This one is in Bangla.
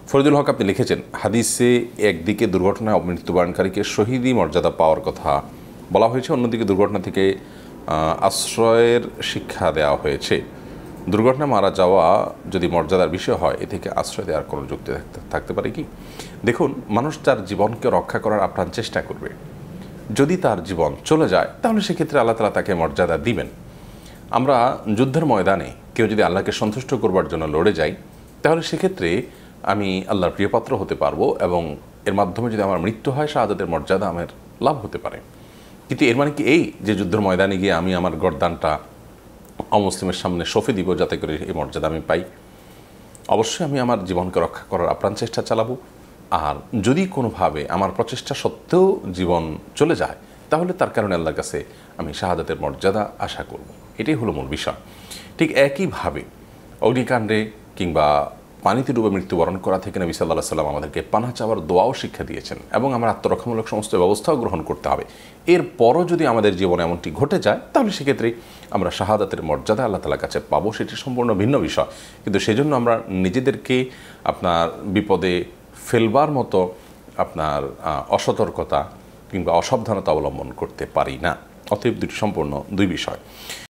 ফরিদুল হক আপনি লিখেছেন, হাদিসে একদিকে দুর্ঘটনায় মৃত্যুবরণকারীকে শহীদি মর্যাদা পাওয়ার কথা বলা হয়েছে, অন্যদিকে দুর্ঘটনা থেকে আশ্রয়ের শিক্ষা দেওয়া হয়েছে। দুর্ঘটনায় মারা যাওয়া যদি মর্যাদার বিষয় হয়, এ থেকে আশ্রয় দেওয়ার কোনো যুক্তি থাকতে পারে কি? দেখুন, মানুষ তার জীবনকে রক্ষা করার আপ্রাণ চেষ্টা করবে। যদি তার জীবন চলে যায়, তাহলে সেক্ষেত্রে আল্লাহ তাআলা তাকে মর্যাদা দিবেন। আমরা যুদ্ধের ময়দানে কেউ যদি আল্লাহকে সন্তুষ্ট করবার জন্য লড়ে যাই, তাহলে সেক্ষেত্রে আমি আল্লাহর প্রিয়পাত্র হতে পারবো এবং এর মাধ্যমে যদি আমার মৃত্যু হয়, শাহাদাতের মর্যাদা আমার লাভ হতে পারে। কিন্তু এর মানে কি এই যে যুদ্ধের ময়দানে গিয়ে আমি আমার গর্দানটা অমুসলিমের সামনে সঁপে দিব যাতে করে এই মর্যাদা আমি পাই? অবশ্যই আমি আমার জীবনকে রক্ষা করার আপ্রাণ চেষ্টা চালাবো। আর যদি কোনোভাবে আমার প্রচেষ্টা সত্ত্বেও জীবন চলে যায়, তাহলে তার কারণে আল্লাহর কাছে আমি শাহাদাতের মর্যাদা আশা করব। এটাই হলো মূল বিষয়। ঠিক একইভাবে অগ্নিকাণ্ডে কিংবা পানিতে ডুবে মৃত্যুবরণ করা থেকে নবী সাল্লাল্লাহু আলাইহি ওয়াসাল্লাম আমাদেরকে পানাহ চাওয়ার দোয়াও শিক্ষা দিয়েছেন এবং আমরা আত্মরক্ষামূলক সমস্ত ব্যবস্থাও গ্রহণ করতে হবে। এরপরও যদি আমাদের জীবনে এমনটি ঘটে যায়, তাহলে সেক্ষেত্রে আমরা শাহাদাতের মর্যাদা আল্লাহ তাআলার কাছে পাবো, সেটি সম্পূর্ণ ভিন্ন বিষয়। কিন্তু সেজন্য আমরা নিজেদেরকে আপনার বিপদে ফেলবার মতো আপনার অসতর্কতা কিংবা অসাবধানতা অবলম্বন করতে পারি না। অতএব দুটি সম্পূর্ণ দুই বিষয়।